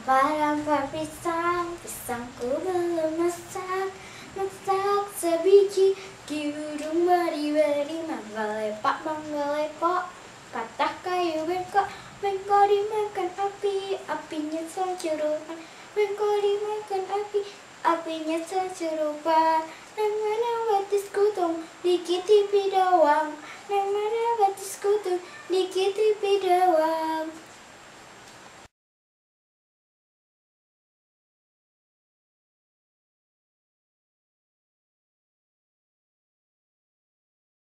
Apa pisangku belum masak. Masak sebiji, burung beri-beri, mangga lepak, patah kayu bengkok dimakan api, apinya securupan, bengkok dimakan api, apinya securupan. Nang mana batis kutung, dikitipi doang, nang mana batis kutung, dikitipi doang.